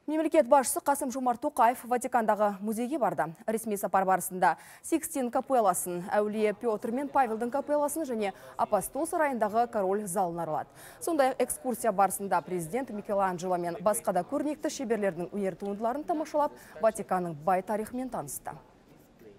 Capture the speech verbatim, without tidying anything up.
Мемлекет басшысы Қасым Жомарт Тоқаев Ватикандағы музейге барды. Ресми сапар барысында Сикстин капелласын, әулие Петр мен Павелдің капелласын және Апостол сарайындағы король залын аралады. Сондай экскурсия барысында президент Микеланджело мен басқа да көрнекті шеберлердің өнер туындыларын тамашалап, Ватиканның бай тарихымен танысты.